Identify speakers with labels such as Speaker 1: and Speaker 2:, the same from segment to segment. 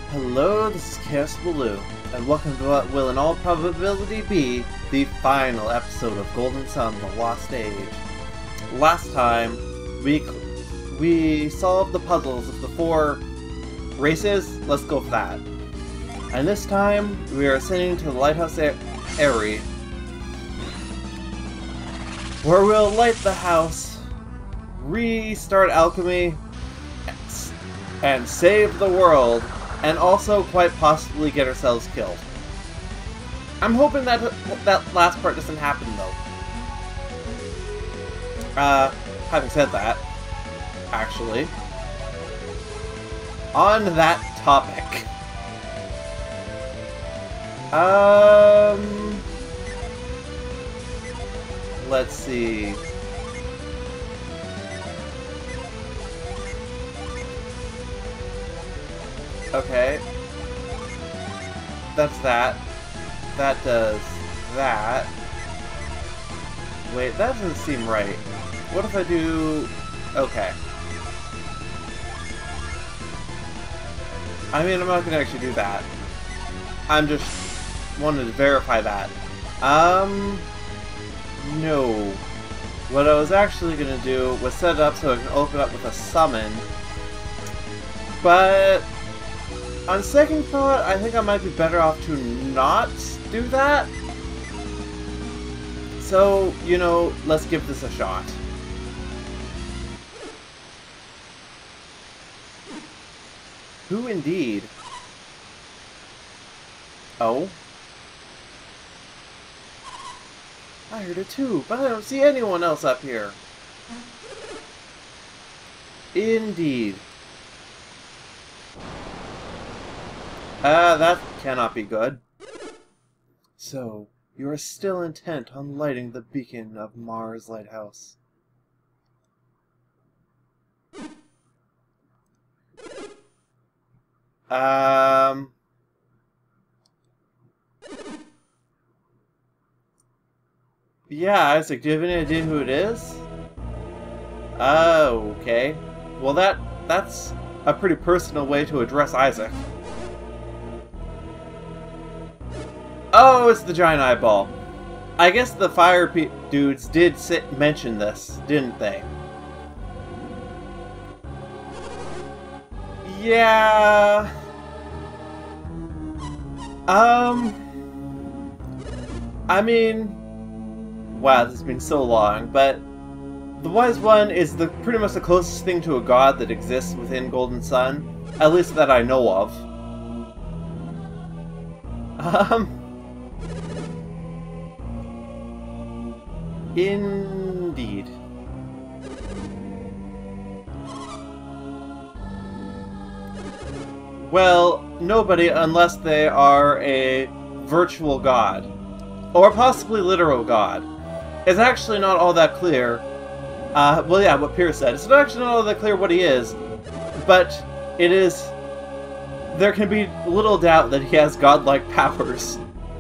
Speaker 1: Hello, this is Chaos Baloo, and welcome to what will in all probability be the final episode of Golden Sun: The Lost Age. Last time, we solved the puzzles of the 4 races. Let's go for that. And this time, we are ascending to the Lighthouse Airy, where we'll light the house, restart alchemy, and save the world, and also quite possibly get ourselves killed. I'm hoping that that last part doesn't happen, though. Having said that, actually, on that topic, let's see. Okay. That's that. That does that. Wait, that doesn't seem right. What if I do... Okay. I mean, I'm not gonna actually do that. I'm just wanted to verify that. No. What I was actually gonna do was set it up so I can open up with a summon. But on second thought, I think I might be better off to not do that. So, you know, let's give this a shot. Who indeed? Oh? I heard it too, but I don't see anyone else up here. Indeed. That cannot be good. So, you are still intent on lighting the beacon of Mars Lighthouse. Yeah, Isaac, do you have any idea who it is? Oh, okay. Well, that's a pretty personal way to address Isaac. Oh, it's the giant eyeball. I guess the fire dudes did mention this, didn't they? Yeah. I mean, wow, this has been so long, but the Wise One is pretty much the closest thing to a god that exists within Golden Sun, at least that I know of. Indeed. Well, nobody unless they are a virtual god. Or possibly literal god. It's actually not all that clear. Well, yeah, what Pierce said. It's actually not all that clear what he is. But it is... There can be little doubt that he has godlike powers.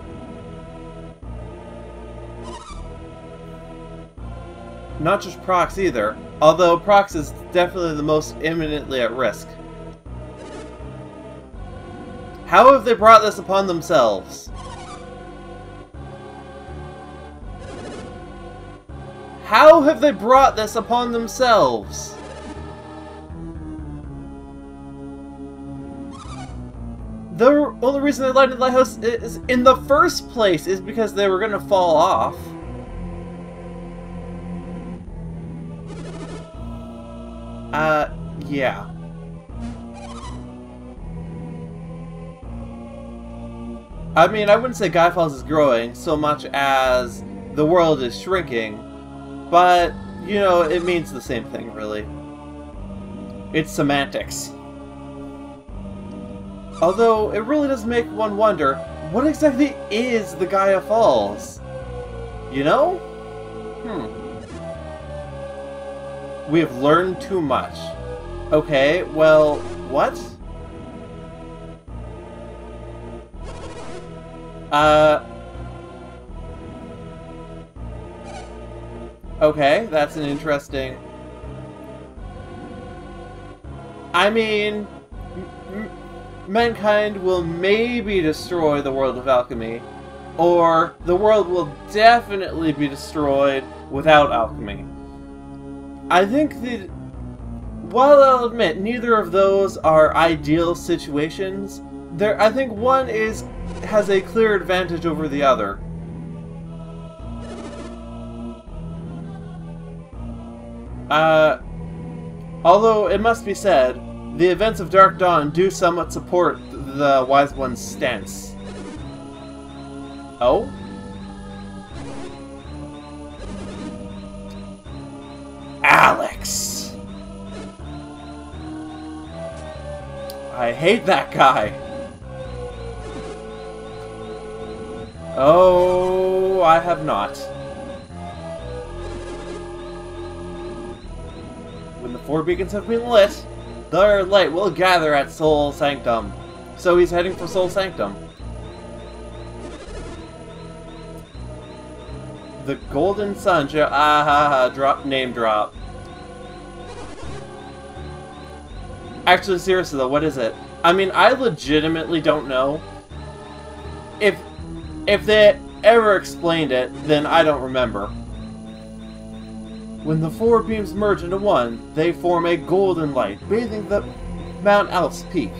Speaker 1: Not just Prox either, although Prox is definitely the most imminently at risk. How have they brought this upon themselves? How have they brought this upon themselves? The only reason they lighted the lighthouse is in the first place is because they were gonna fall off. Yeah. I mean, I wouldn't say Guy Falls is growing so much as the world is shrinking, but, you know, it means the same thing, really. It's semantics. Although, it really does make one wonder, what exactly is the Gaia Falls? You know? We have learned too much. Okay, well, what? Okay, that's an interesting... I mean, mankind will maybe destroy the world of alchemy, or the world will definitely be destroyed without alchemy. I think that, while I'll admit neither of those are ideal situations, I think one has a clear advantage over the other. Although it must be said, the events of Dark Dawn do somewhat support the Wise One's stance. Oh? Alex! I hate that guy. Oh, I have not. When the 4 beacons have been lit, their light will gather at Soul Sanctum. So he's heading for Soul Sanctum. The Golden Sun, drop, name drop. Actually, seriously though, what is it? I mean, I legitimately don't know. If they ever explained it, then I don't remember. When the 4 beams merge into one, they form a golden light, bathing the Mount Alp's peak.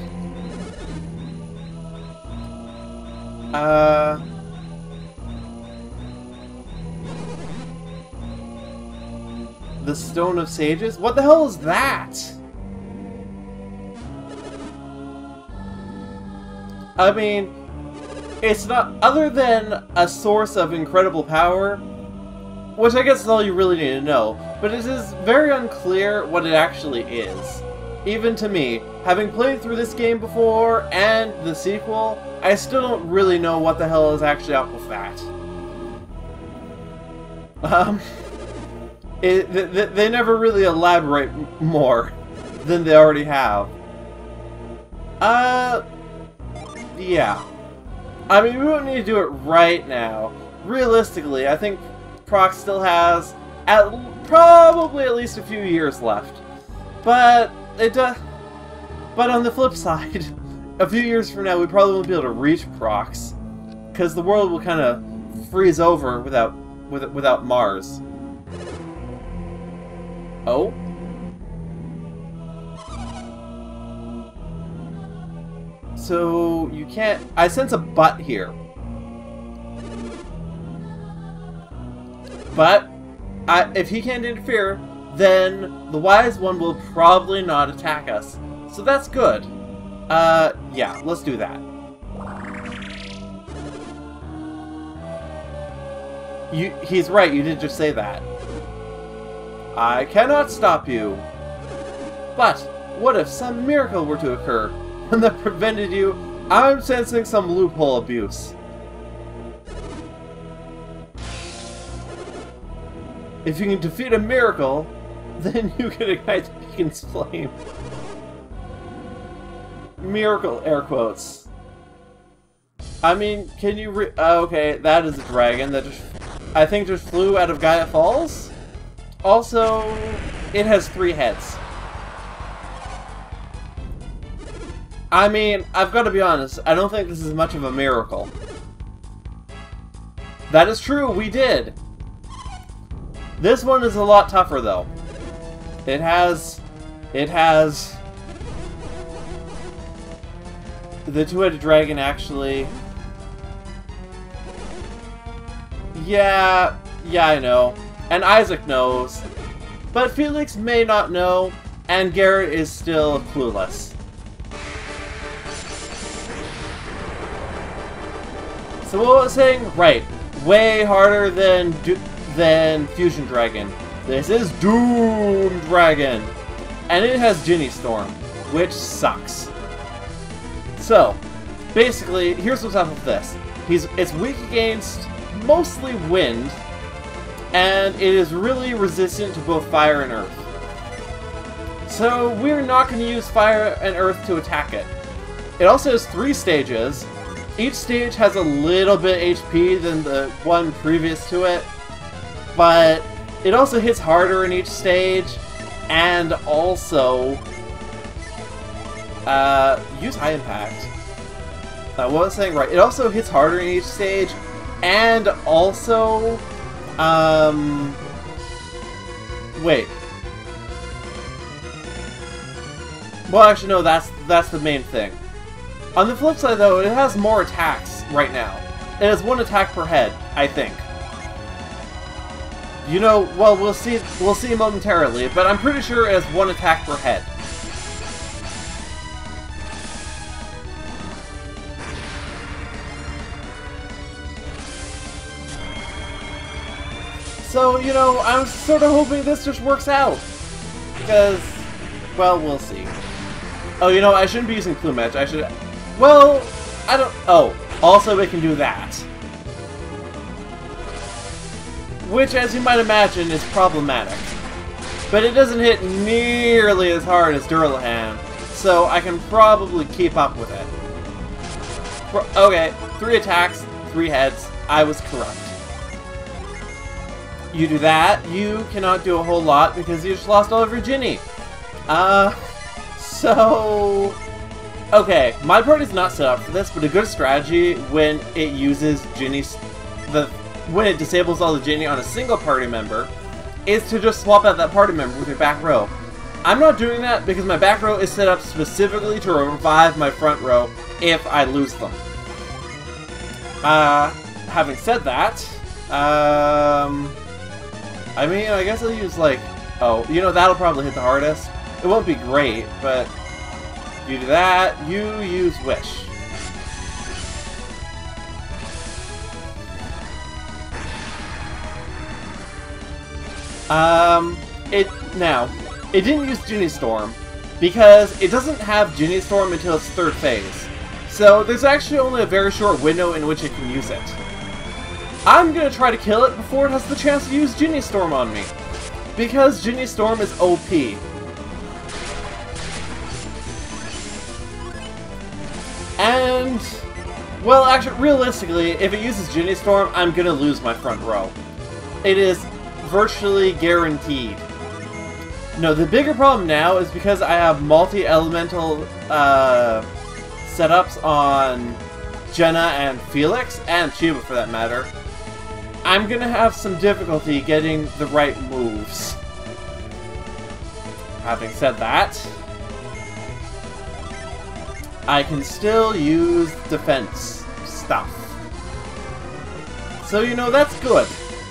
Speaker 1: The Stone of Sages? What the hell is that? I mean, it's not, other than a source of incredible power, which I guess is all you really need to know, but it is very unclear what it actually is. Even to me, having played through this game before, and the sequel, I still don't really know what the hell is actually up with that. They never really elaborate more than they already have. Yeah. I mean, we don't need to do it right now. Realistically, I think Proc still has probably at least a few years left. But but on the flip side, a few years from now, we probably won't be able to reach Procs, because the world will kind of freeze over without Mars. Oh? So you can't. I sense a but here. But if he can't interfere, then the Wise One will probably not attack us. So that's good. Yeah, let's do that. He's right, you did just say that. I cannot stop you. But what if some miracle were to occur and that prevented you? I'm sensing some loophole abuse. If you can defeat a miracle, then you can ignite the beacon's flame. Miracle, air quotes. I mean, can you okay, that is a dragon that just, I think, just flew out of Gaia Falls? Also, it has 3 heads. I mean, I've got to be honest, I don't think this is much of a miracle. That is true, we did. This one is a lot tougher, though. It has the 2-headed dragon, actually. Yeah, I know. And Isaac knows. But Felix may not know, and Garrett is still clueless. So what was I saying? Right. Way harder than Fusion Dragon. This is Doom Dragon. And it has Ginny Storm, which sucks. So, basically, here's what's up with this. It's weak against mostly wind, and it is really resistant to both fire and earth. So we're not going to use fire and earth to attack it. It also has 3 stages. Each stage has a little bit HP than the one previous to it, but it also hits harder in each stage, and also Use high impact. What was I saying? Right. It also hits harder in each stage, and also, wait. Well, actually, no. That's the main thing. On the flip side, though, it has more attacks right now. It has 1 attack per head, I think. You know, well, we'll see momentarily, but I'm pretty sure it has 1 attack per head. So, you know, I'm sort of hoping this just works out. Because, well, we'll see. Oh, you know, I shouldn't be using plumage. I should... Well, I don't... Oh, also it can do that. Which, as you might imagine, is problematic. But it doesn't hit nearly as hard as Durlahan, so I can probably keep up with it. Okay, 3 attacks, 3 heads. I was correct. You do that, you cannot do a whole lot because you just lost all of your Ginny. So... Okay, my party's not set up for this, but a good strategy when it uses Ginny's... when it disables all the Ginny on a single party member is to just swap out that party member with your back row. I'm not doing that because my back row is set up specifically to revive my front row if I lose them. Having said that, I mean, I guess I'll use, like... Oh, you know, that'll probably hit the hardest. It won't be great, but... You do that, you use Wish. It didn't use Ginny Storm, because it doesn't have Ginny Storm until its 3rd phase. So, there's actually only a very short window in which it can use it. I'm gonna try to kill it before it has the chance to use Ginny Storm on me. Because Ginny Storm is OP. And... Well, actually, realistically, if it uses Ginny Storm, I'm gonna lose my front row. It is virtually guaranteed. No, the bigger problem now is because I have multi-elemental setups on Jenna and Felix, and Chiba for that matter. I'm gonna have some difficulty getting the right moves. Having said that, I can still use defense stuff. So, you know, that's good.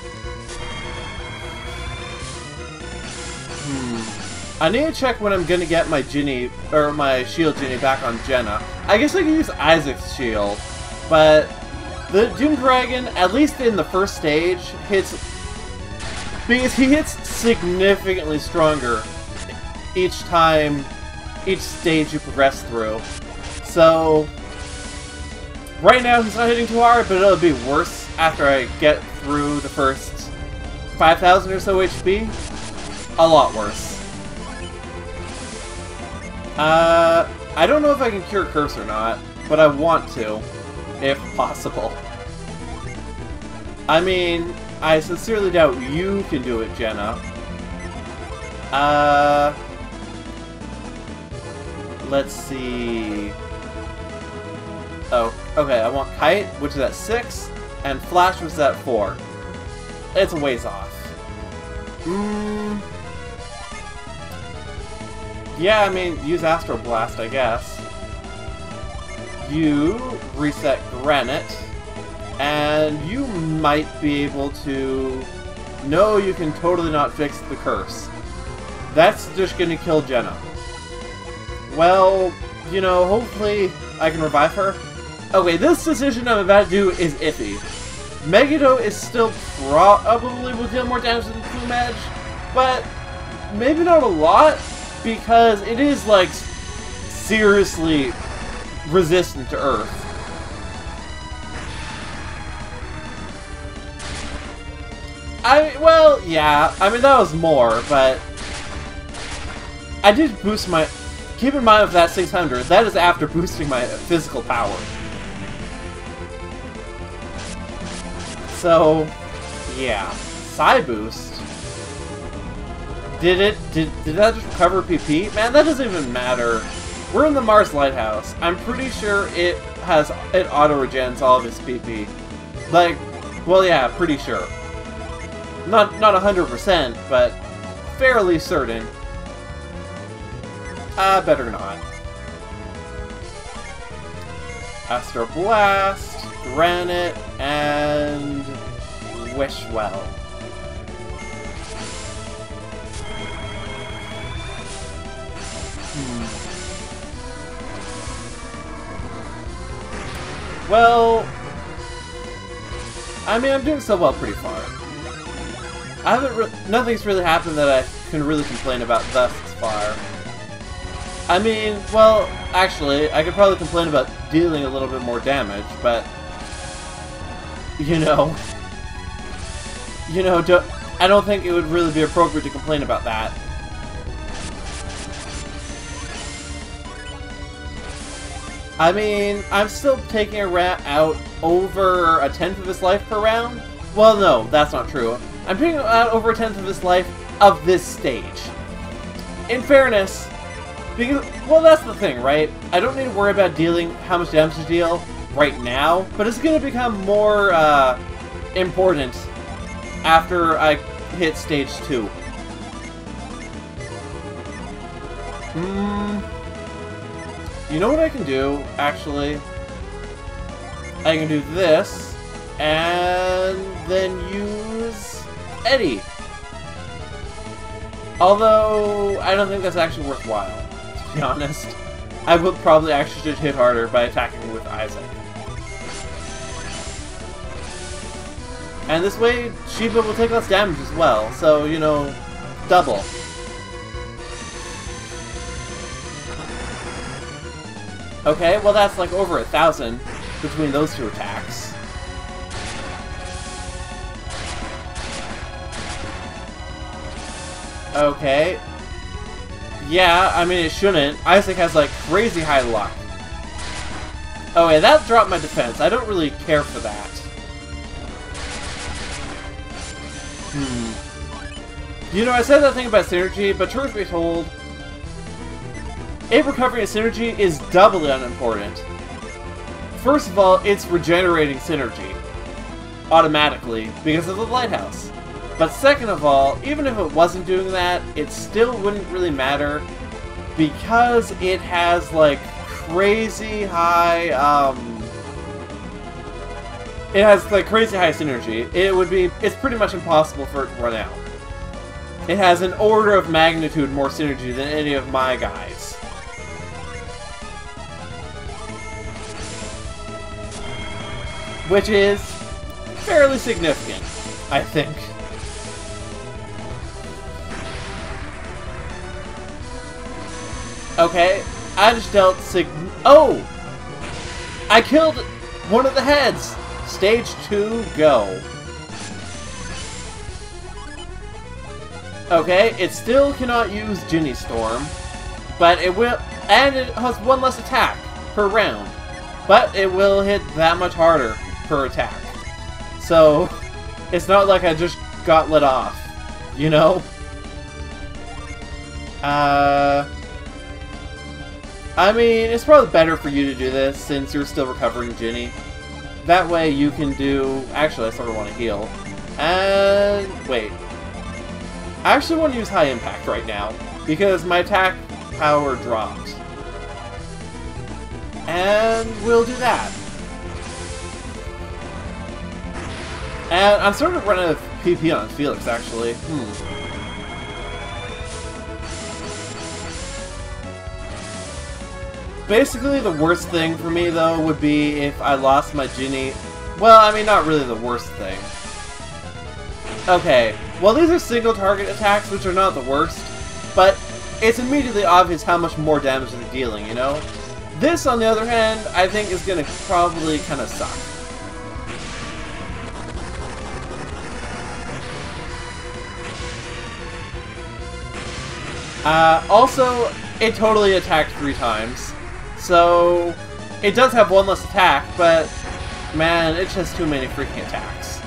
Speaker 1: I need to check when I'm gonna get my Ginny, or my shield Ginny back on Jenna. I guess I can use Isaac's shield, but the Doom Dragon, at least in the first stage, hits... Because he hits significantly stronger each stage you progress through. So, right now he's not hitting too hard, but it'll be worse after I get through the first 5,000 or so HP. A lot worse. I don't know if I can cure Curse or not, but I want to, if possible. I mean, I sincerely doubt you can do it, Jenna. Let's see... Oh, okay, I want Kite, which is at 6, and Flash was at 4. It's a ways off. Yeah, I mean, use Astral Blast, I guess. You reset Granite, and you might be able to... No, you can totally not fix the Curse. That's just gonna kill Jenna. Well, you know, hopefully I can revive her. Okay, this decision I'm about to do is iffy. Megiddo is still probably will deal more damage than Plumage, but maybe not a lot, because it is, like, seriously resistant to Earth. Well, yeah, I mean, that was more, but I did boost my... Keep in mind with that 600, that is after boosting my physical power. So, yeah. Psi Boost. Did that just cover PP? Man, that doesn't even matter. We're in the Mars Lighthouse. I'm pretty sure it auto-regens all of its PP. Like, well, yeah, pretty sure. Not 100%, but fairly certain. Better not. Astro Blast, Granite, and Wishwell. Well, I mean, I'm doing so well pretty far. Nothing's really happened that I can really complain about thus far. I mean, well, actually, I could probably complain about dealing a little bit more damage, but I don't think it would really be appropriate to complain about that. I mean, I'm still taking a rat out over a tenth of his life per round. Well, no, that's not true. I'm taking out over a tenth of his life of this stage. In fairness, because, well, that's the thing, right? I don't need to worry about dealing how much damage to deal right now, but it's going to become more important after I hit stage 2. You know what I can do, actually? I can do this, and then use Eddie. Although, I don't think that's actually worthwhile, to be honest. I would probably actually just hit harder by attacking with Isaac. And this way, Sheba will take less damage as well, so, you know, double. Okay, well that's like over 1,000 between those two attacks. Okay. Yeah, I mean it shouldn't. Isaac has like crazy high luck. Oh yeah, that dropped my defense. I don't really care for that. You know, I said that thing about synergy, but truth be told, if recovering a synergy is doubly unimportant. First of all, it's regenerating synergy automatically because of the lighthouse. But second of all, even if it wasn't doing that, it still wouldn't really matter because it has like crazy high it has like crazy high synergy. It's pretty much impossible for it to run out. It has an order of magnitude more synergy than any of my guys. Which is fairly significant, I think. Okay, I just dealt oh! I killed one of the heads! Stage 2, go. Okay, it still cannot use Ginny Storm, but it will, and it has one less attack per round, but it will hit that much harder per attack. So, it's not like I just got let off, you know? I mean, it's probably better for you to do this since you're still recovering Ginny. That way you can do... Actually, I sort of want to heal. And... wait. I actually want to use High Impact right now, because my attack power dropped. And we'll do that. And I'm starting to run out of PP on Felix, actually. Basically, the worst thing for me, though, would be if I lost my Ginny. Well, I mean, not really the worst thing. Okay, well, these are single-target attacks, which are not the worst, but it's immediately obvious how much more damage they're dealing, you know? This, on the other hand, I think is going to probably kind of suck. Also, it totally attacked 3 times. So, it does have one less attack, but, man, it's just too many freaking attacks.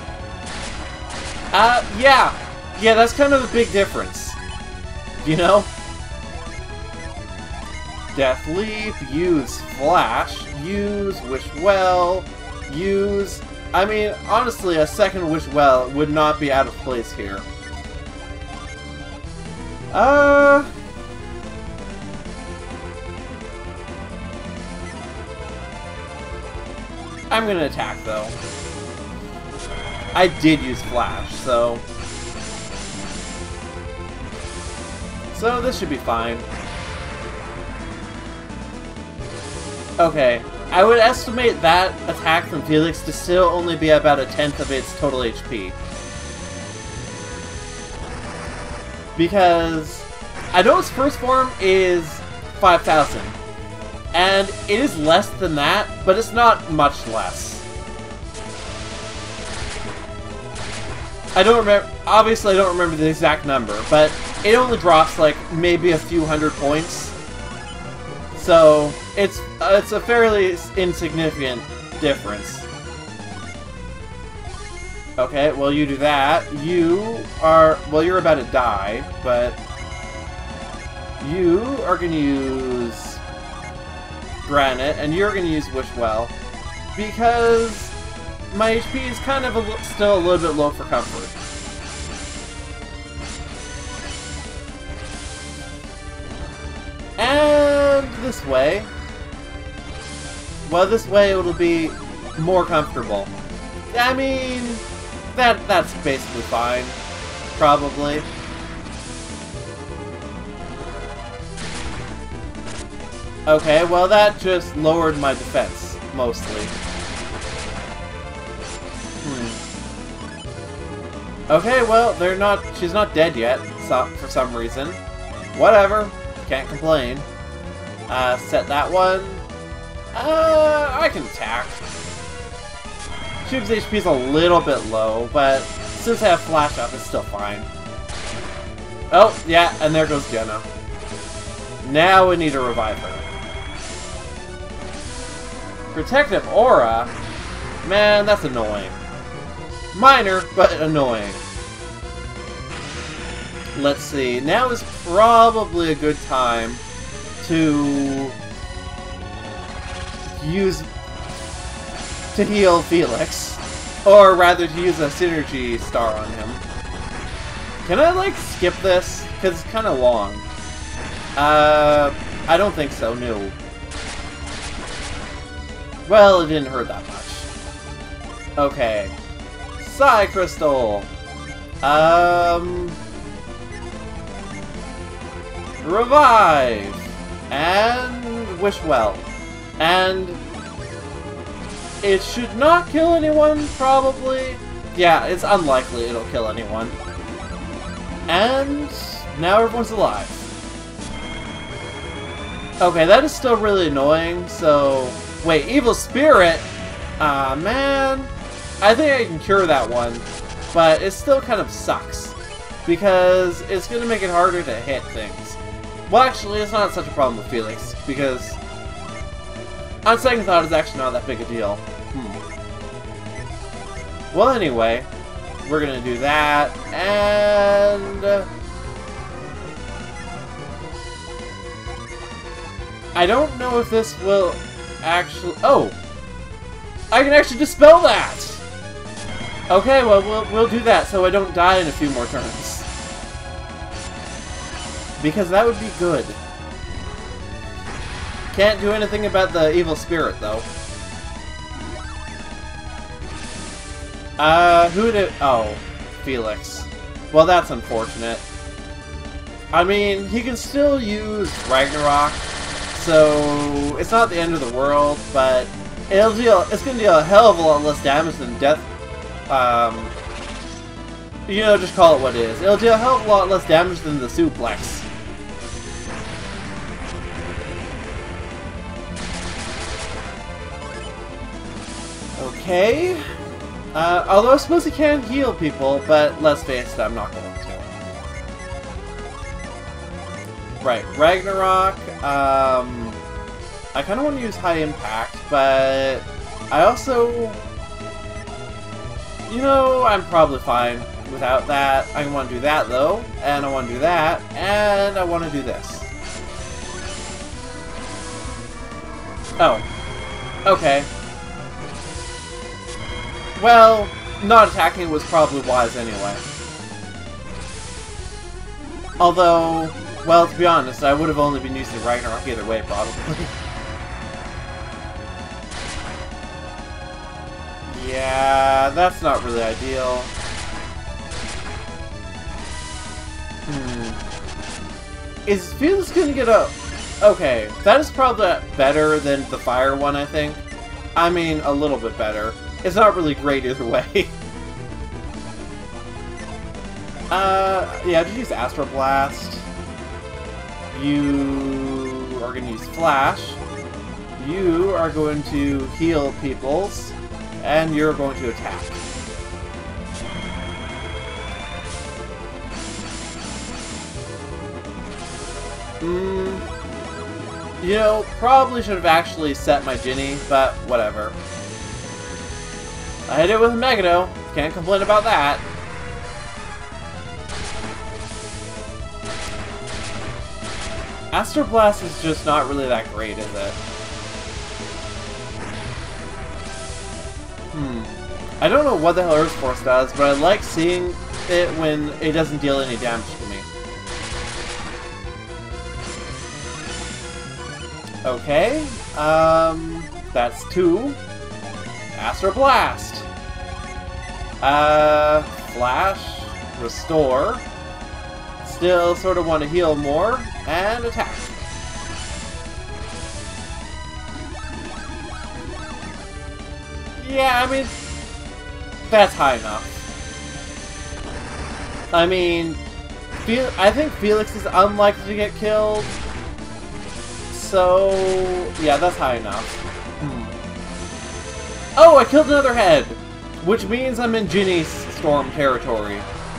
Speaker 1: Yeah. Yeah, that's kind of a big difference. You know? Death Leap, use Flash, use Wish Well, use... I mean, honestly, a second Wish Well would not be out of place here. I'm gonna attack, though. I did use Flash, so... So this should be fine. Okay, I would estimate that attack from Felix to still only be about 1/10 of its total HP. Because I know its first form is 5,000. And it is less than that, but it's not much less. I don't remember, obviously I don't remember the exact number, but it only drops like maybe a few hundred points. So it's a fairly insignificant difference. Okay, well you do that. You are, well you're about to die, but you are going to use Granite, and you're going to use Wish Well, because my HP is kind of still a little bit low for comfort. And this way, well, this way it'll be more comfortable. I mean, that's basically fine, probably. Okay, well that just lowered my defense, mostly. Okay, well, she's not dead yet, for some reason. Whatever, can't complain. Set that one. I can attack. Tube's HP is a little bit low, but since I have Flash up, it's still fine. Oh, yeah, and there goes Jenna. Now we need to revive her. Protective Aura? Man, that's annoying. Minor, but annoying. Let's see. Now is probably a good time to heal Felix. Or rather, to use a Synergy Star on him. Can I, like, skip this? Because it's kind of long. I don't think so, no. Well, it didn't hurt that much. Okay. Psy Crystal! Revive! And Wish Well. And it should not kill anyone, probably. Yeah, it's unlikely it'll kill anyone. And now everyone's alive. Okay, that is still really annoying, so... Wait, Evil Spirit? Ah, man. I think I can cure that one, but it still kind of sucks. Because it's going to make it harder to hit things. Well, actually, it's not such a problem with Felix, because... On second thought, it's actually not that big a deal. Well, anyway, we're going to do that, and... I don't know if this will actually... Oh! I can actually dispel that! Okay, well, we'll do that so I don't die in a few more turns. Because that would be good. Can't do anything about the evil spirit, though. Who did... Oh, Felix. Well, that's unfortunate. I mean, he can still use Ragnarok, so it's not the end of the world, but it's gonna deal a hell of a lot less damage than Death... you know, just call it what it is. It'll deal a hell of a lot less damage than the Suplex. Okay. Although I suppose he can heal people, but let's face it, I'm not going to. Right, Ragnarok. I kind of want to use High Impact, but I also... You know, I'm probably fine without that. I want to do that, though, and I want to do that, and I want to do this. Oh. Okay. Well, not attacking was probably wise anyway. Although, well, to be honest, I would have only been using Ragnarok either way, probably. Yeah, that's not really ideal. Is Felix gonna get a... Okay, that is probably better than the fire one, I think. I mean, a little bit better. It's not really great either way. Yeah, just use Astro Blast. You are gonna use Flash. You are going to heal peoples. And you're going to attack. You know, probably should have actually set my Ginny, but whatever. I hit it with a Megado. Can't complain about that. Astro Blast is just not really that great, is it? I don't know what the hell Earth Force does, but I like seeing it when it doesn't deal any damage to me. Okay, that's 2. Astro Blast. Flash, Restore. Still sort of want to heal more, and attack. Yeah, I mean, that's high enough. I mean, I think Felix is unlikely to get killed. So, yeah, that's high enough. Oh, I killed another head! Which means I'm in Ginny's Storm territory.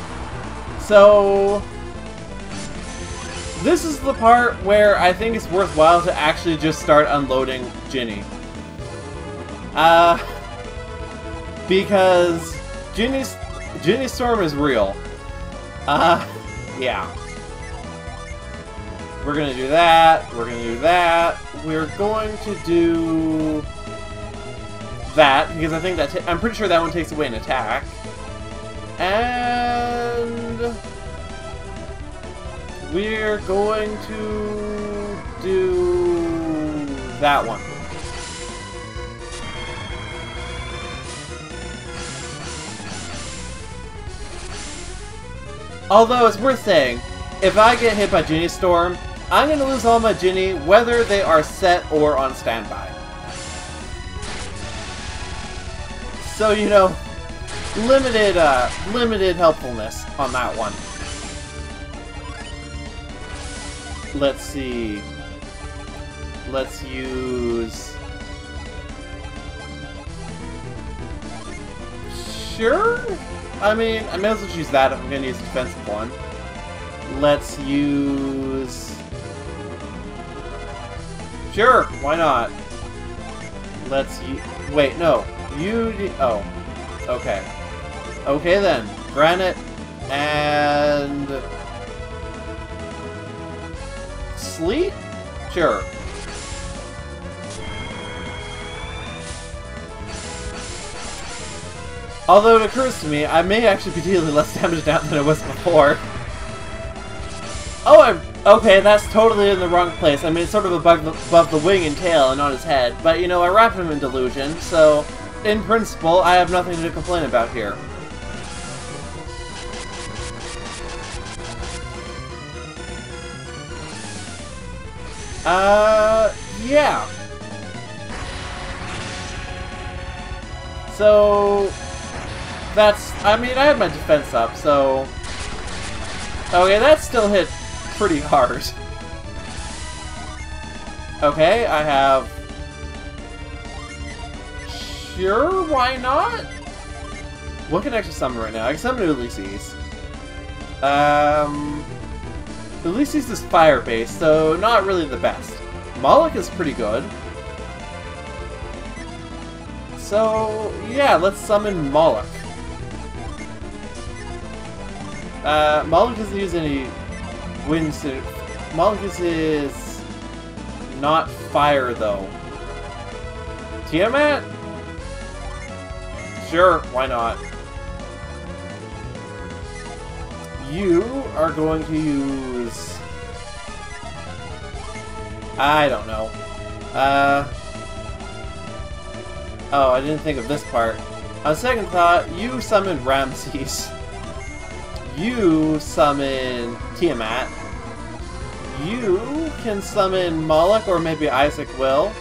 Speaker 1: So, this is the part where I think it's worthwhile to actually just start unloading Ginny. Because Ginny's Storm is real. Yeah. We're gonna do that, we're gonna do that, we're going to do that, because I think that I'm pretty sure that one takes away an attack. And we're going to do that one. Although it's worth saying, if I get hit by Ginny's Storm, I'm going to lose all my Ginny, whether they are set or on standby. So, you know, limited helpfulness on that one. Let's see. Let's use... Sure? I mean, I may as well choose that if I'm going to use a defensive one. Let's use... Sure, why not? Let's use... Wait, no. Oh. Okay. Okay then. Granite and... Sleet? Sure. Although it occurs to me, I may actually be dealing less damage now than I was before. Oh, okay, that's totally in the wrong place. I mean, it's sort of above the wing and tail and on his head. But, you know, I wrapped him in delusion, so in principle, I have nothing to complain about here. Yeah. So, that's, I mean, I had my defense up, so... Okay, that still hit pretty hard. Okay, I have... Sure, why not? What can I actually summon right now? I can summon Ulysses. Ulysses is fire-based, so not really the best. Moloch is pretty good. So, yeah, let's summon Moloch. Moloch doesn't use any wind suit. Moloch is not fire, though. Tiamat? Sure, why not? You are going to use... I don't know. Oh, I didn't think of this part. On second thought, you summon Ramses. You summon Tiamat. You can summon Moloch, or maybe Isaac will.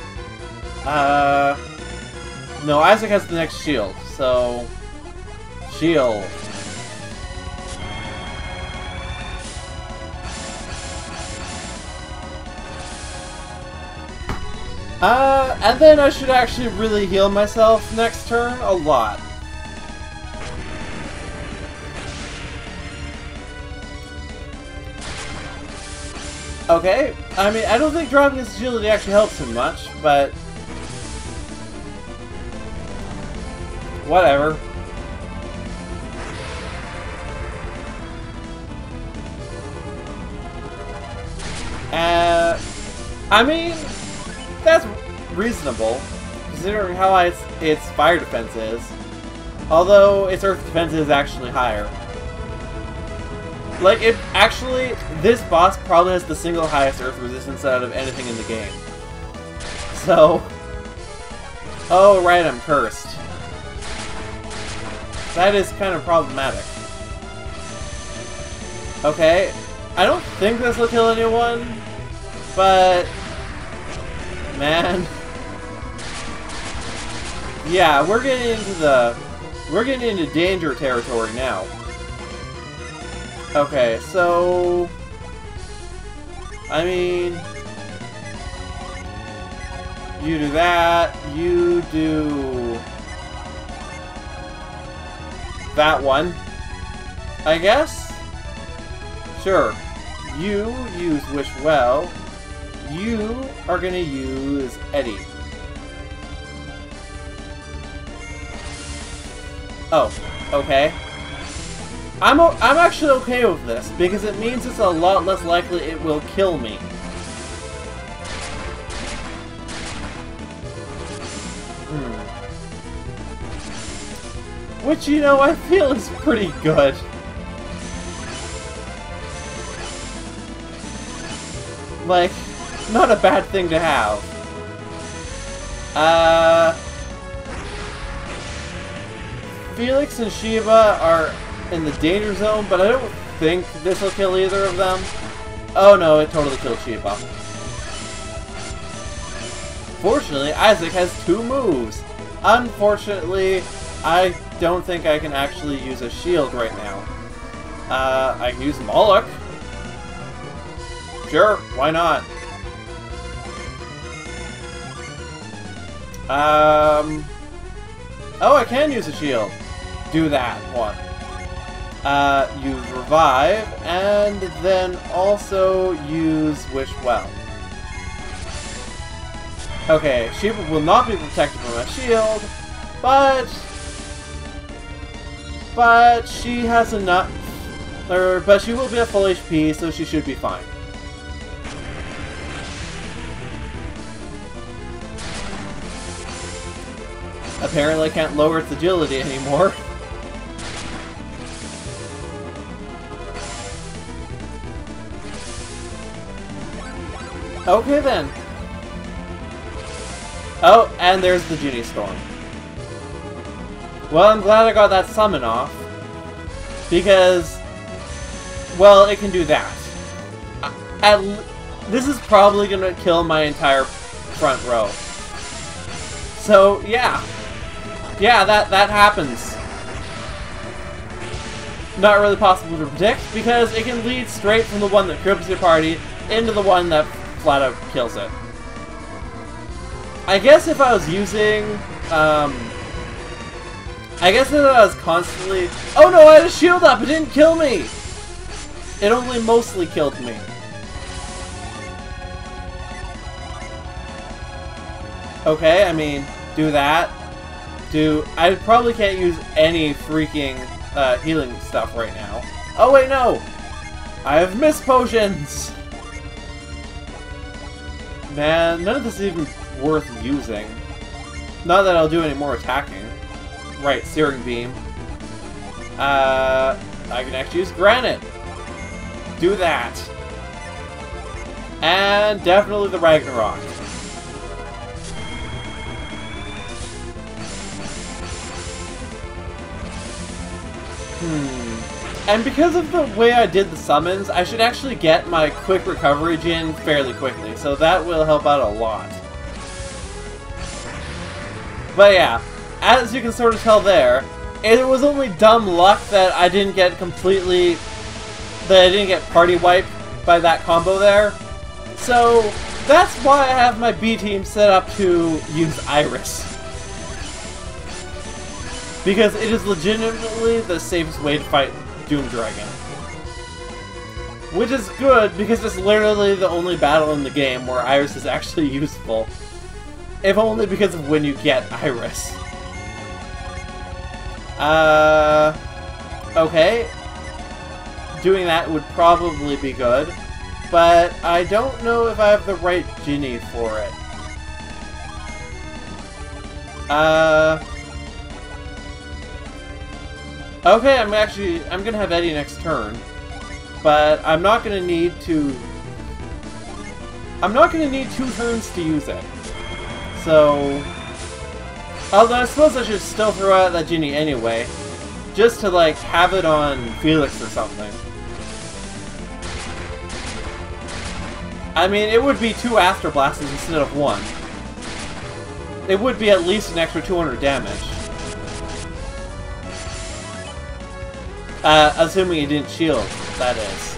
Speaker 1: No, Isaac has the next shield, so... Shield. And then I should actually really heal myself next turn a lot. Okay, I mean, I don't think dropping his agility actually helps him much, but... whatever. I mean... that's reasonable, considering how its fire defense is. Although its earth defense is actually higher. Like, it actually, this boss probably has the single highest earth resistance out of anything in the game. So... oh, right, I'm cursed. That is kind of problematic. Okay, I don't think this will kill anyone, but... man. Yeah, we're getting into danger territory now. Okay, so... I mean... you do that, you do... that one, I guess? Sure. You use Wish Well. You are gonna use Eddie. Oh, okay. I'm actually okay with this, because it means it's a lot less likely it will kill me. Which, you know, I feel is pretty good. Like, not a bad thing to have. Felix and Shiva are in the danger zone, but I don't think this will kill either of them. Oh no, it totally killed Shiva. Fortunately, Isaac has 2 moves. Unfortunately, I don't think I can actually use a shield right now. I can use Moloch. Sure, why not? Oh, I can use a shield. Do that one. Use Revive, and then also use Wish Well. Okay, Shiva will not be protected from a shield, but she has enough, but she will be at full HP, so she should be fine. Apparently I can't lower its agility anymore. Okay then. Oh, and there's the Genie Storm. Well, I'm glad I got that summon off. Because, well, it can do that. This is probably gonna kill my entire front row. So, yeah. Yeah, that happens. Not really possible to predict, because it can lead straight from the one that cripples your party into the one that flat out kills it. I guess if I was using, I guess if I was constantly... oh no, I had a shield up! It didn't kill me! It only mostly killed me. Okay, I mean, do that. I probably can't use any freaking healing stuff right now. Oh wait, no! I have mist potions! Man, none of this is even worth using. Not that I'll do any more attacking. Right, Searing Beam. I can actually use Granite. Do that. And definitely the Ragnarok. And because of the way I did the summons, I should actually get my quick recovery gin fairly quickly, so that will help out a lot. But yeah, as you can sort of tell there, it was only dumb luck that I didn't get party wiped by that combo there. So that's why I have my B team set up to use Iris. Because it is legitimately the safest way to fight Doom Dragon. Which is good, because it's literally the only battle in the game where Iris is actually useful. If only because of when you get Iris. Okay. Doing that would probably be good. But I don't know if I have the right Genie for it. Okay, I'm gonna have Eddie next turn. But I'm not gonna need 2 turns to use it. So, although I suppose I should still throw out that Genie anyway, just to like have it on Felix or something. I mean, it would be 2 Astro Blasts instead of 1. It would be at least an extra 200 damage. Assuming he didn't shield, that is.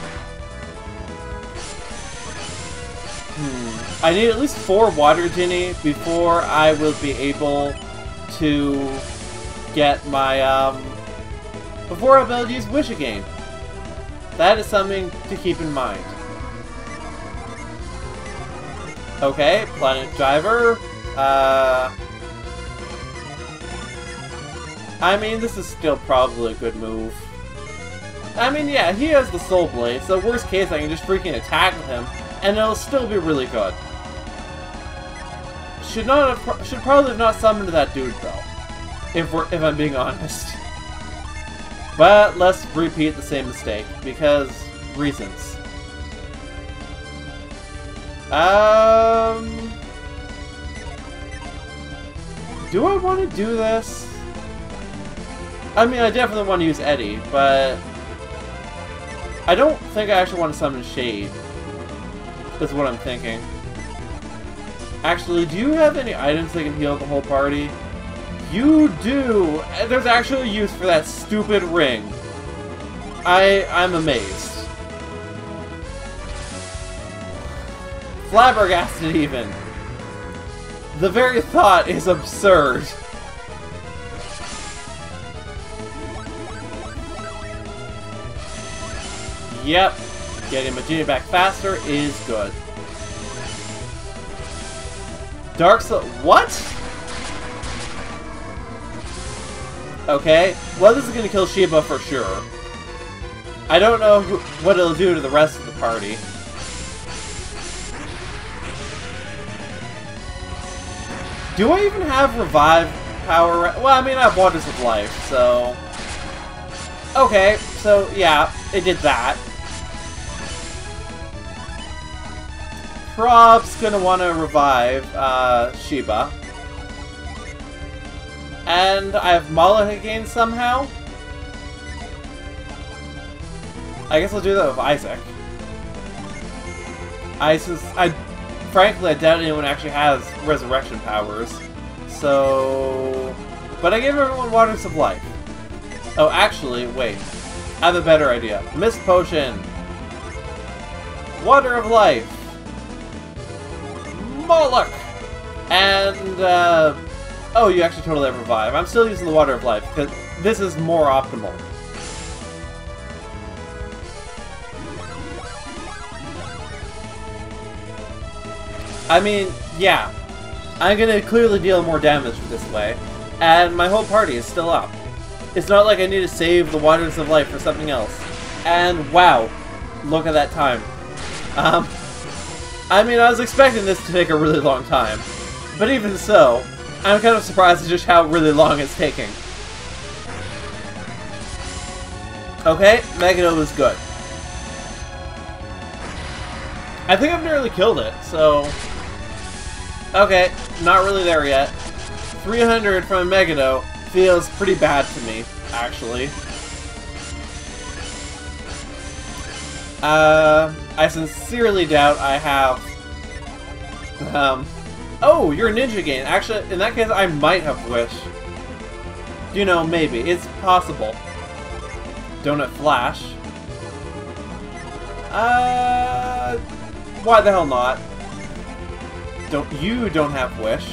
Speaker 1: I need at least 4 Water Genie before I will be able to get my, before I'll be able to use Wish again. That is something to keep in mind. Okay, Planet Driver. I mean, this is still probably a good move. I mean, yeah, he has the Soul Blade, so worst case I can just freaking attack with him, and it'll still be really good. Should probably have not summoned that dude though, if I'm being honest. But let's repeat the same mistake because reasons. Do I want to do this? I mean, I definitely want to use Eddie, but I don't think I actually want to summon Shade. That's what I'm thinking. Actually, do you have any items that can heal the whole party? You do! There's actually use for that stupid ring. I'm amazed. Flabbergasted, even. The very thought is absurd. Yep. Getting my Genie back faster is good. Dark Soul. What? Okay. Well, this is going to kill Sheba for sure. I don't know what it'll do to the rest of the party. Do I even have Revive power? Well, I mean, I have Waters of Life, so... Okay, so, yeah, it did that. Prob's gonna want to revive Sheba. And I have Moloch again somehow. I guess I'll do that with Isaac. Frankly, I doubt anyone actually has resurrection powers. So... But I gave everyone Waters of Life. Oh, actually, wait. I have a better idea. Mist Potion. Water of Life. Moloch! And, oh, you actually totally have Revive. I'm still using the Water of Life, because this is more optimal. I mean, yeah. I'm gonna clearly deal more damage this way, and my whole party is still up. It's not like I need to save the Waters of Life for something else. And, wow. Look at that time. I mean, I was expecting this to take a really long time. But even so, I'm kind of surprised at just how really long it's taking. Okay, Megiddo was good. I think I've nearly killed it, so... Okay, not really there yet. 300 from Megiddo feels pretty bad to me, actually. I sincerely doubt I have... Oh, you're a ninja again. Actually, in that case, I might have Wish. You know, maybe. It's possible. Donut Flash. Why the hell not? You don't have Wish.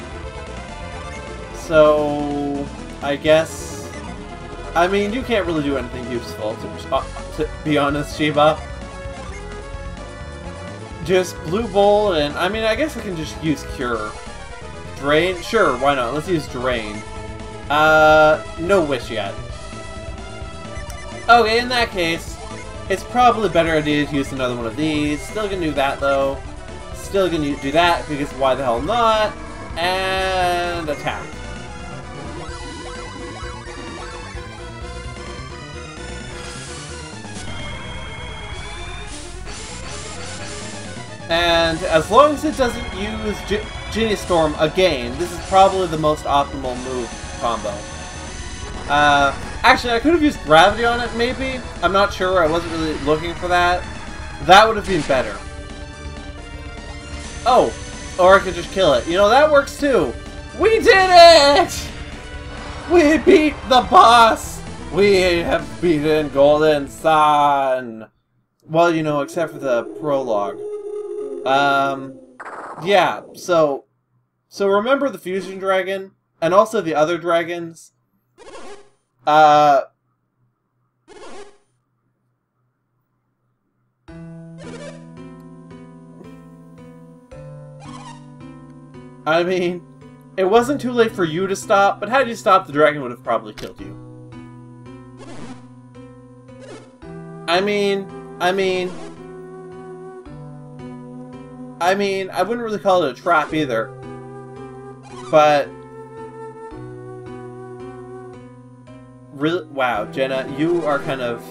Speaker 1: So, I guess... I mean, you can't really do anything useful, to be honest, Shiba. Just Blue Bolt, and I mean, I guess I can just use Cure. Drain? Sure, why not? Let's use Drain. No Wish yet. Okay, in that case, it's probably a better idea to use another one of these. Still gonna do that, though. Still gonna do that, because why the hell not? And attack. And as long as it doesn't use Genie Storm again, this is probably the most optimal move combo. Actually, I could have used Gravity on it, maybe? I'm not sure, I wasn't really looking for that. That would have been better. Oh, or I could just kill it. You know, that works too! We did it! We beat the boss! We have beaten Golden Sun! Well, you know, except for the prologue. Yeah, so remember the Fusion Dragon? And also the other dragons? I mean, it wasn't too late for you to stop, but had you stopped, the dragon would have probably killed you. I mean, I wouldn't really call it a trap either. But... really? Wow, Jenna, you are kind of...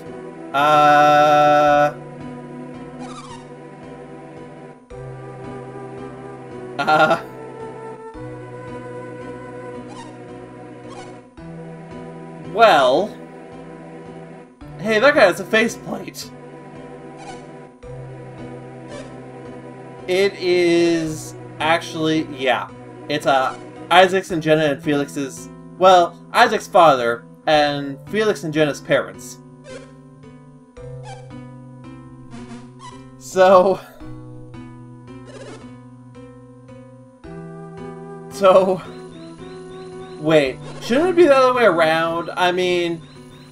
Speaker 1: Well... Hey, that guy has a faceplate! It is... actually, yeah. It's Isaac's and Jenna and Felix's... well, Isaac's father, and Felix and Jenna's parents. So... wait, shouldn't it be the other way around? I mean,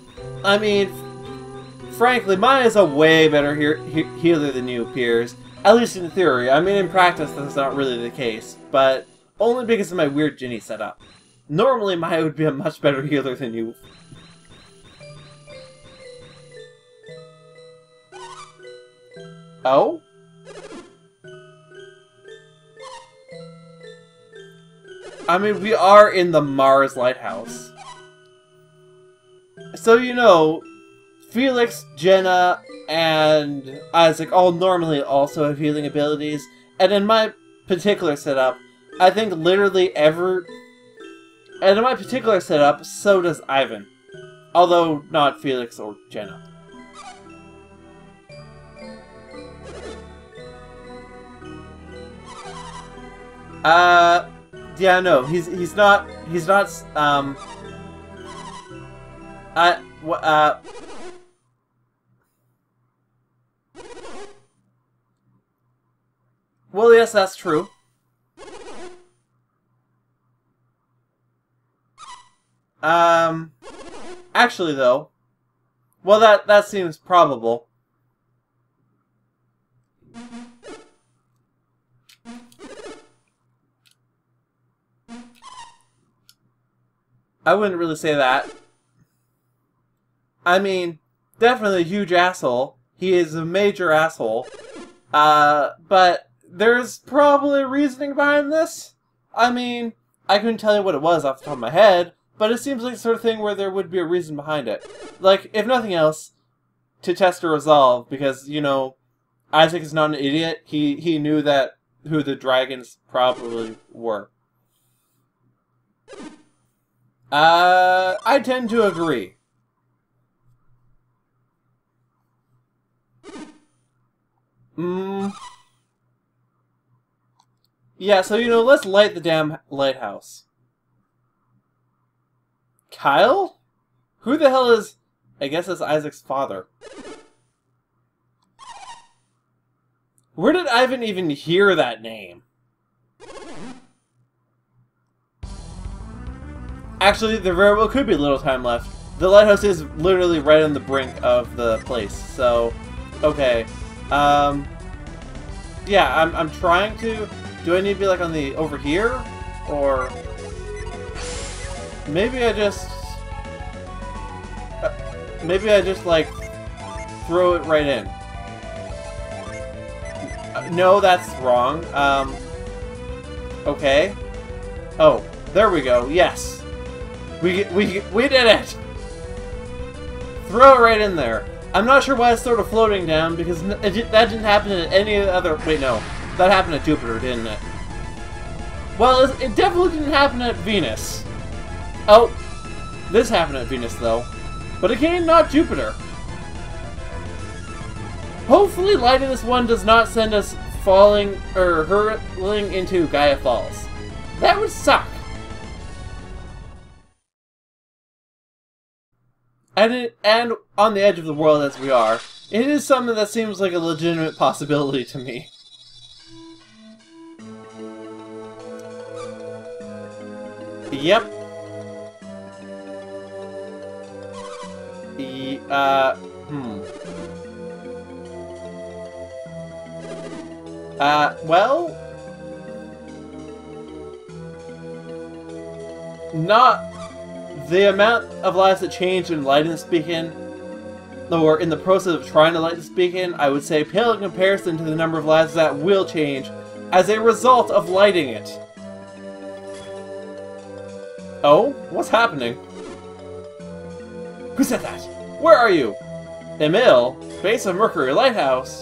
Speaker 1: frankly, mine is a way better healer than you, Piers. At least in theory. I mean, in practice, that's not really the case, but only because of my weird Ginny setup. Normally, mine would be a much better healer than you. Oh? I mean, we are in the Mars Lighthouse. So, you know, Felix, Jenna, and Isaac all normally also have healing abilities. And in my particular setup, I think literally and in my particular setup, so does Ivan. Although, not Felix or Jenna. Yeah, no, he's not, well, yes, that's true. Actually, though, well, that seems probable. I wouldn't really say that. I mean, definitely a huge asshole. He is a major asshole. But there's probably reasoning behind this. I mean, I couldn't tell you what it was off the top of my head, but it seems like the sort of thing where there would be a reason behind it. Like, if nothing else, to test her resolve, because, you know, Isaac is not an idiot. He knew that who the dragons probably were. I tend to agree. Yeah, so, you know, let's light the damn lighthouse. Kyle? Who the hell is... I guess it's Isaac's father. Where did Ivan even hear that name? Actually, there very well could be a little time left. The lighthouse is literally right on the brink of the place, so... Okay. Yeah, I'm trying to... Do I need to be, like, on the... over here? Or... Maybe I just... like, throw it right in. No, that's wrong. Okay. Oh, there we go. Yes. We did it! Throw it right in there. I'm not sure why it's sort of floating down, because that didn't happen at any other... Wait, no. That happened at Jupiter, didn't it? Well, it definitely didn't happen at Venus. Oh, this happened at Venus, though. But again, not Jupiter. Hopefully lighting this one does not send us falling, or hurtling into Gaia Falls. That would suck. And on the edge of the world as we are, it is something that seems like a legitimate possibility to me. Yep. Well... Not the amount of lives that changed in lighting this beacon, or in the process of trying to light this beacon, I would say pale in comparison to the number of lives that will change as a result of lighting it. Oh? What's happening? Who said that? Where are you? Emil? Base of Mercury Lighthouse?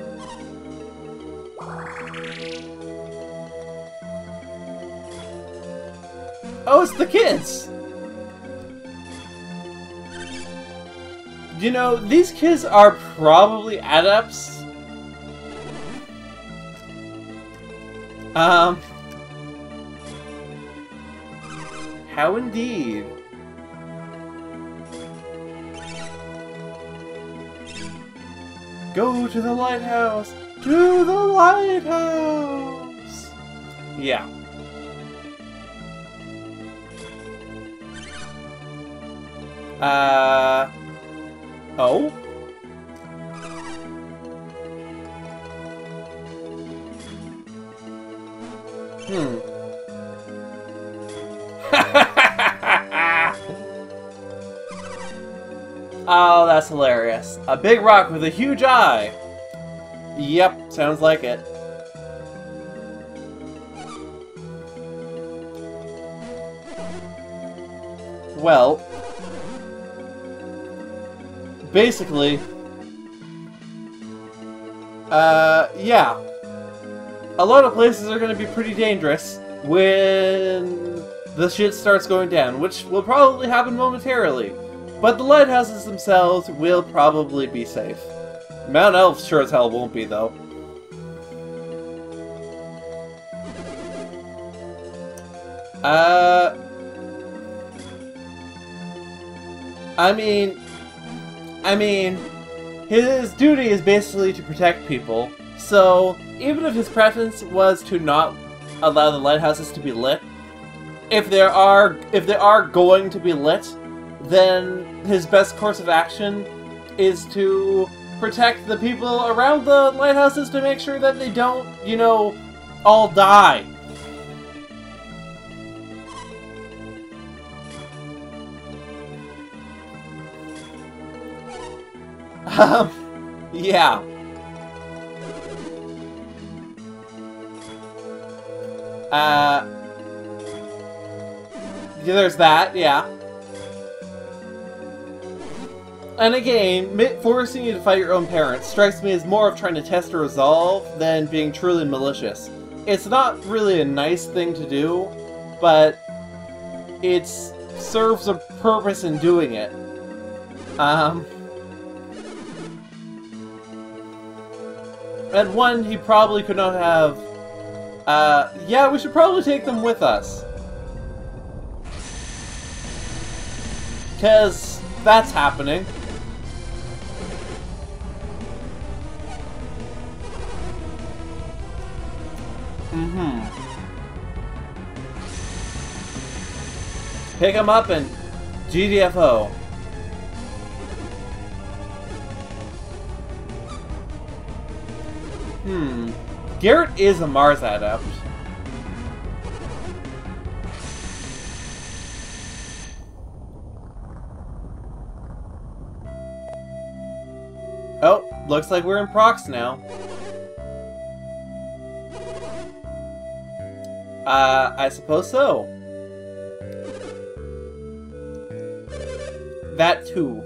Speaker 1: Oh, it's the kids! You know, these kids are probably adepts. How indeed? Go to the lighthouse! To the lighthouse! Yeah. Oh? Oh, that's hilarious. A big rock with a huge eye. Yep, sounds like it. Well, basically, yeah. A lot of places are going to be pretty dangerous when the shit starts going down, which will probably happen momentarily. But the lighthouses themselves will probably be safe. Mount Elf sure as hell won't be, though. I mean, his duty is basically to protect people, so even if his preference was to not allow the lighthouses to be lit, if they are going to be lit, then his best course of action is to protect the people around the lighthouses to make sure that they don't, you know, all die. Yeah. Yeah, there's that, yeah. And again, forcing you to fight your own parents strikes me as more of trying to test a resolve than being truly malicious. It's not really a nice thing to do, but it serves a purpose in doing it. And one, he probably could not have... yeah, we should probably take them with us. Because that's happening. Pick him up and GDFO. Garrett is a Mars adept. Oh, looks like we're in Prox now. I suppose so. That too.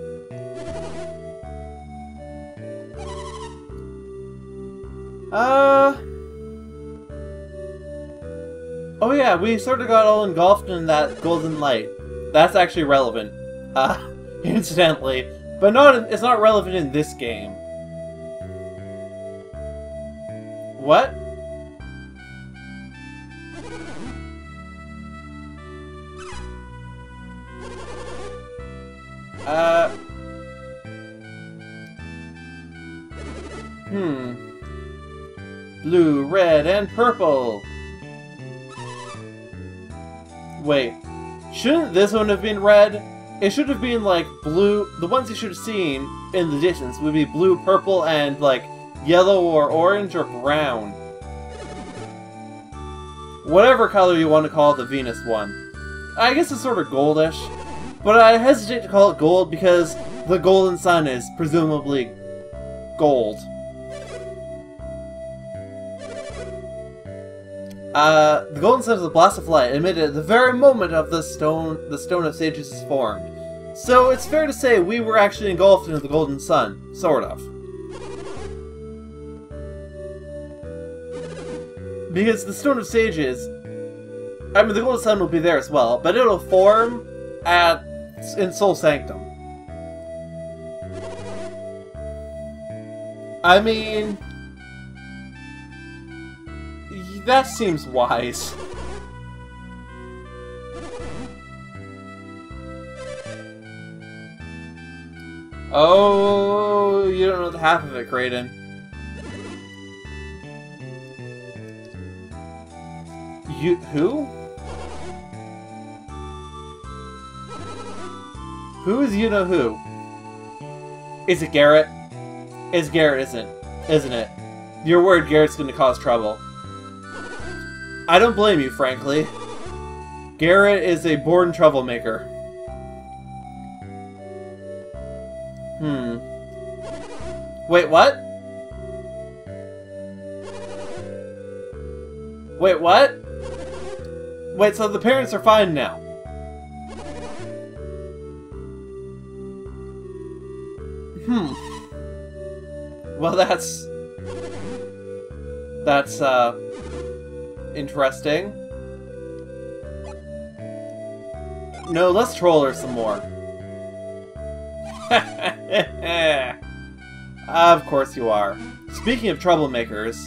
Speaker 1: Oh yeah, we sort of got all engulfed in that golden light. That's actually relevant. Incidentally. But it's not relevant in this game. What? Blue, red, and purple. Wait, shouldn't this one have been red? It should have been like blue. The ones you should have seen in the distance would be blue, purple, and like yellow or orange or brown. Whatever color you want to call the Venus one. I guess it's sort of goldish, but I hesitate to call it gold because the golden sun is presumably gold. The golden sun is a blast of light emitted at the very moment of the stone of sages is formed. So it's fair to say we were actually engulfed into the golden sun, sort of. Because the stone of sages, I mean the golden sun will be there as well, but it'll form in Soul Sanctum. I mean, that seems wise. Oh, you don't know the half of it, Kraden. Who? Who is you-know-who? Is it Garrett? It's Garrett, isn't it? You're worried Garrett's gonna cause trouble. I don't blame you, frankly. Garrett is a born troublemaker. Wait, what? Wait, what? Wait, so the parents are fine now? Well, that's interesting. No, let's troll her some more. Of course you are. Speaking of troublemakers,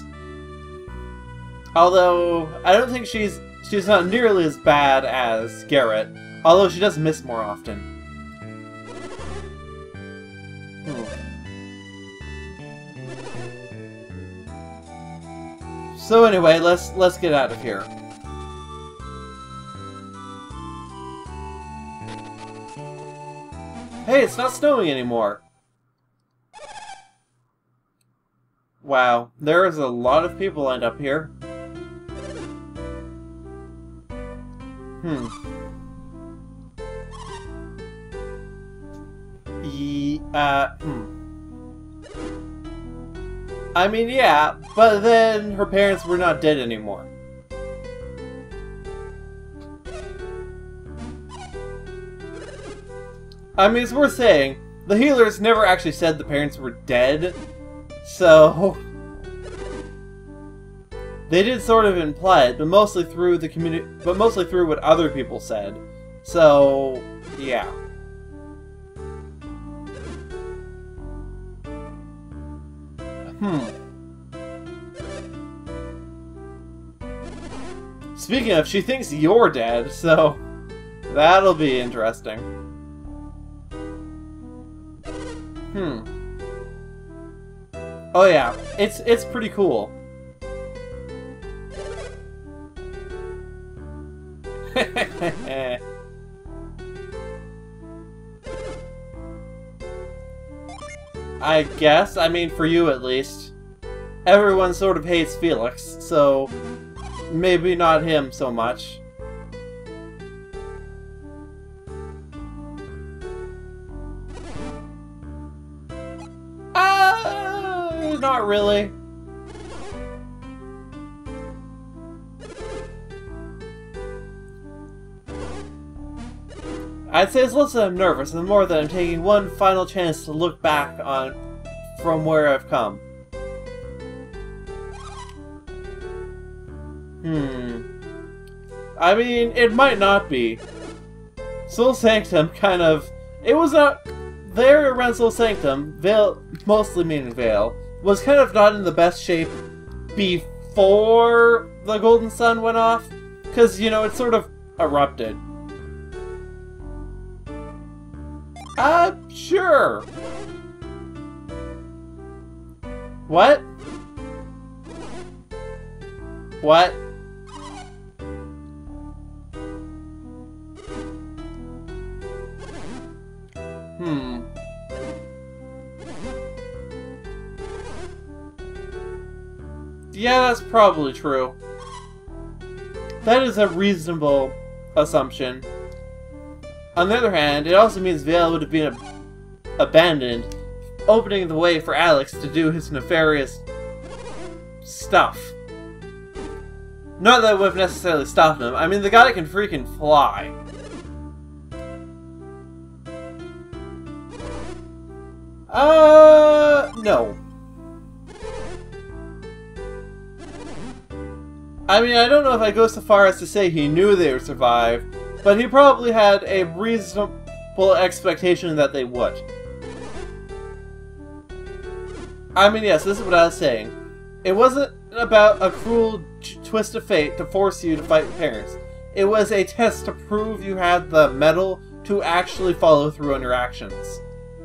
Speaker 1: although I don't think she's not nearly as bad as Garrett, although she does miss more often. So anyway, let's get out of here. Hey, it's not snowing anymore. Wow, there's a lot of people lined up here. I mean, yeah, but then her parents were not dead anymore. I mean, it's worth saying, the healers never actually said the parents were dead, so... They did sort of imply it, but mostly through the mostly through what other people said. So, yeah. Speaking of, she thinks you're dead, so that'll be interesting. Oh yeah, it's pretty cool. I guess, I mean for you at least. Everyone sort of hates Felix, so maybe not him so much. Not really. I'd say it's less that I'm nervous and more that I'm taking one final chance to look back on from where I've come. I mean, it might not be. Soul Sanctum kind of... It was not... There around Soul Sanctum, Vale, mostly meaning Vale, was kind of not in the best shape before the Golden Sun went off. Because, you know, it sort of erupted. Sure. What? What? Yeah, that's probably true. That is a reasonable assumption. On the other hand, it also means Vale would have been abandoned, opening the way for Alex to do his nefarious stuff. Not that it would have necessarily stopped him. I mean, the guy can freaking fly. No. I mean, I don't know if I go so far as to say he knew they would survive, but he probably had a reasonable expectation that they would. I mean, yes, this is what I was saying. It wasn't about a cruel twist of fate to force you to fight your parents. It was a test to prove you had the mettle to actually follow through on your actions.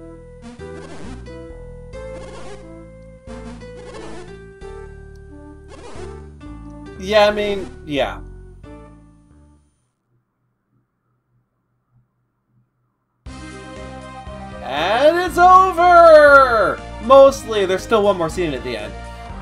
Speaker 1: Yeah, I mean, yeah. And it's over! Mostly, there's still one more scene at the end.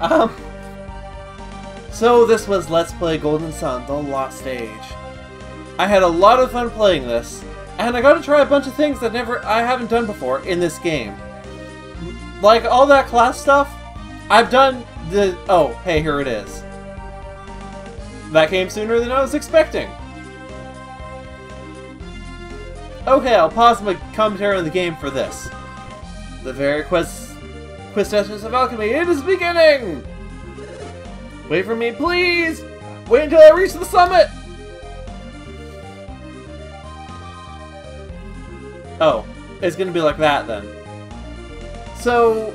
Speaker 1: So this was Let's Play Golden Sun, The Lost Age. I had a lot of fun playing this, and I got to try a bunch of things that I haven't done before in this game. Like all that class stuff, I've done the... Oh, hey, here it is. That came sooner than I was expecting. Okay, I'll pause my commentary on the game for this. The very quintessence of alchemy, it is beginning! Wait for me, please! Wait until I reach the summit! Oh, it's gonna be like that then. So...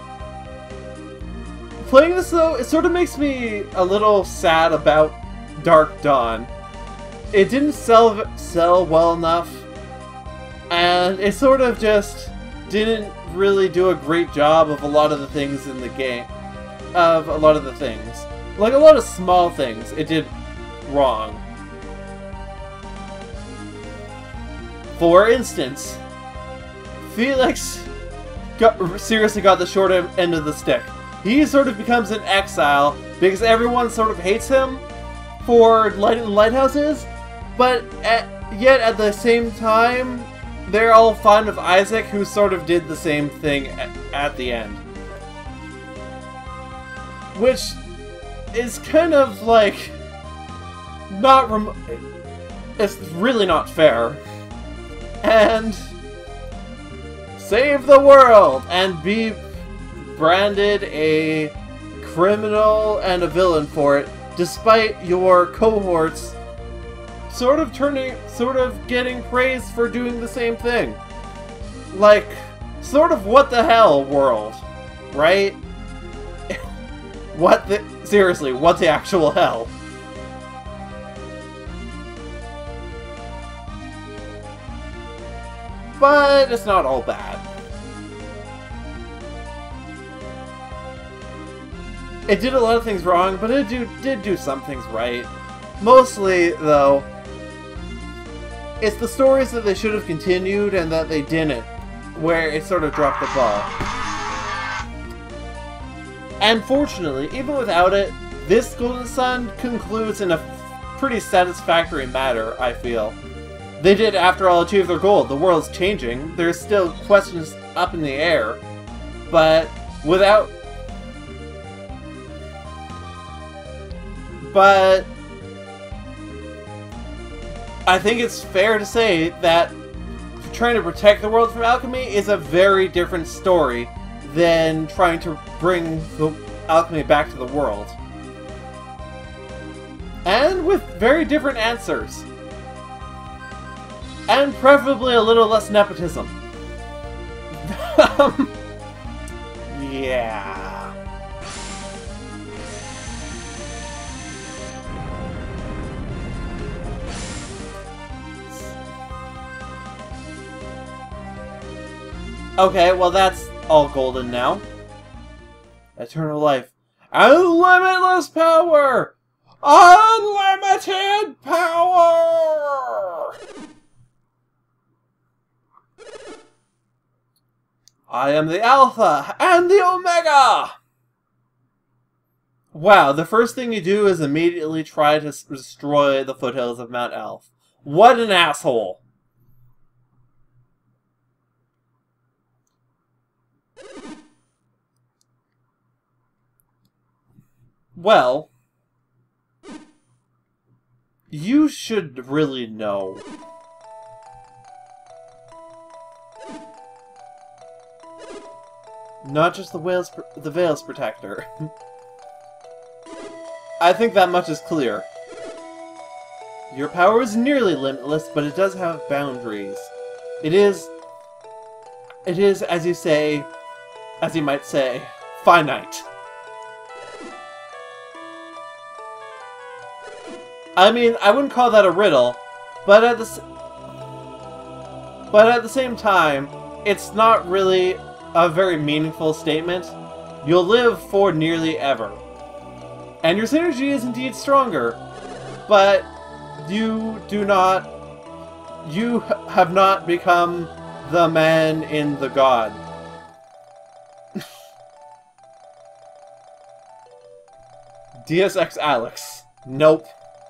Speaker 1: Playing this though, it sort of makes me a little sad about Dark Dawn. It didn't sell well enough, and it sort of just didn't really do a great job of a lot of the things in the game. Like a lot of small things it did wrong. For instance, Felix seriously got the short end of the stick. He sort of becomes an exile because everyone sort of hates him for lighting the lighthouses, but yet at the same time, they're all fond of Isaac, who sort of did the same thing at the end. Which is kind of like it's really not fair. And save the world and be branded a criminal and a villain for it, despite your cohorts sort of getting praised for doing the same thing. Like, sort of what the hell world, right? Seriously, what the actual hell? But it's not all bad. It did a lot of things wrong, but it did do some things right. Mostly, though, it's the stories that they should have continued and that they didn't, where it sort of dropped the ball. And fortunately, even without it, this Golden Sun concludes in a pretty satisfactory manner, I feel. They did, after all, achieve their goal. The world's changing. There's still questions up in the air. But without... But I think it's fair to say that trying to protect the world from alchemy is a very different story than trying to bring the alchemy back to the world. And with very different answers. And preferably a little less nepotism. Yeah. Okay, well that's all golden now. Eternal life. And limitless power! Unlimited power! I am the Alpha and the Omega! Wow, the first thing you do is immediately try to destroy the foothills of Mount Elf. What an asshole! Well, you should really know. Not just the Veil's protector. I think that much is clear. Your power is nearly limitless, but it does have boundaries. It is, as you might say, finite. I mean, I wouldn't call that a riddle, but at the same time, it's not really a very meaningful statement. You'll live for nearly ever. And your synergy is indeed stronger, but you have not become the man in the god. Deus Ex Alex. Nope.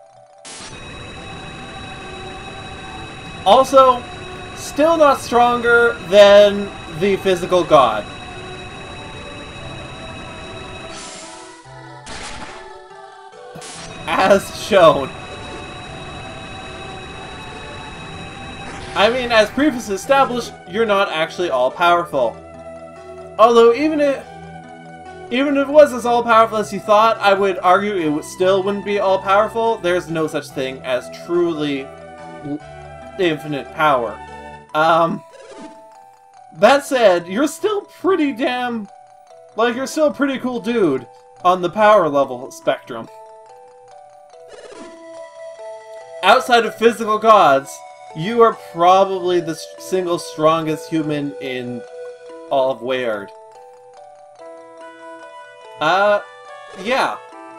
Speaker 1: Also, still not stronger than the physical god. As shown. I mean, as previously established, you're not actually all-powerful. Although, even if it was as all-powerful as you thought, I would argue it still wouldn't be all-powerful. There's no such thing as truly infinite power. That said, you're still pretty damn... Like, you're still a pretty cool dude on the power level spectrum. Outside of physical gods, you are probably the single strongest human in all of Weyard. Yeah.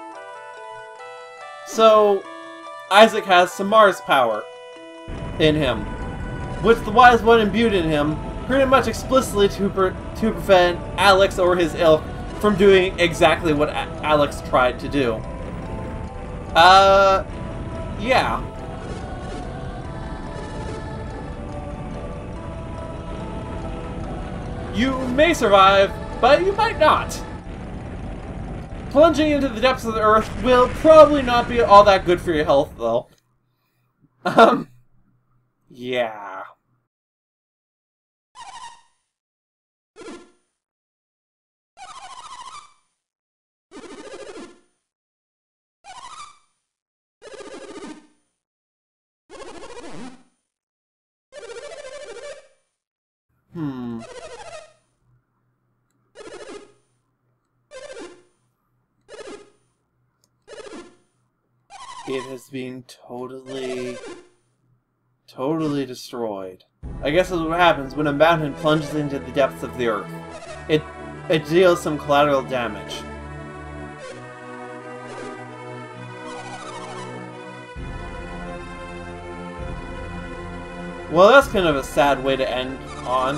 Speaker 1: So, Isaac has some Mars power in him, which the Wise One imbued in him pretty much explicitly to prevent Alex or his ilk from doing exactly what Alex tried to do. Yeah. You may survive, but you might not. Plunging into the depths of the earth will probably not be all that good for your health, though. Yeah. it has been totally destroyed. I guess that's what happens when a mountain plunges into the depths of the earth. It deals some collateral damage. Well, that's kind of a sad way to end on.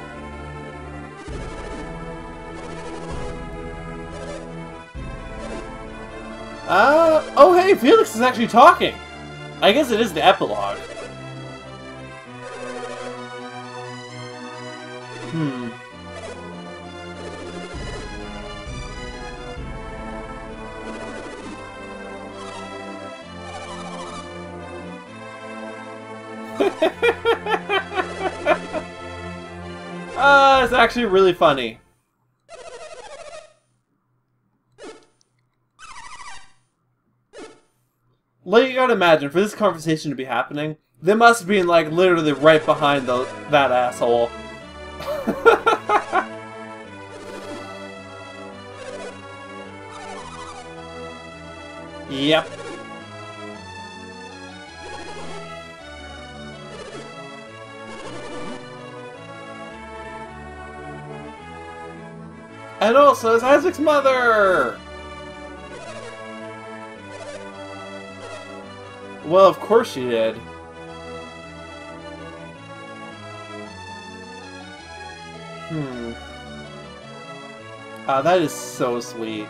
Speaker 1: Oh hey, Felix is actually talking! I guess it is the epilogue. It's actually really funny. Like, you gotta imagine, for this conversation to be happening, they must have been, like, literally right behind that asshole. Yep. And also, it's Isaac's mother! Well, of course she did. That is so sweet.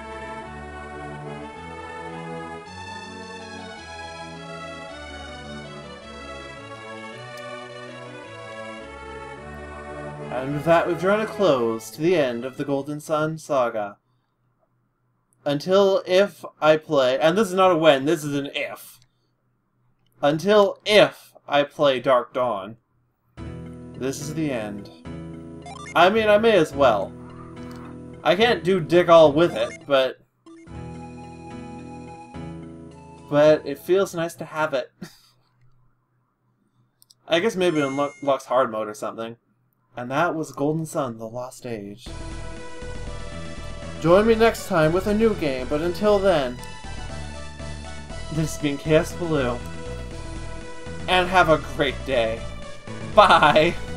Speaker 1: And with that, we've drawn a close to the end of the Golden Sun saga. Until if I play, and this is not a when, this is an if. Until if I play Dark Dawn, this is the end. I mean, I may as well. I can't do dick all with it, but it feels nice to have it. I guess maybe it unlocks hard mode or something. And that was Golden Sun, The Lost Age. Join me next time with a new game, but until then, this has been Chaos Blue, and have a great day. Bye!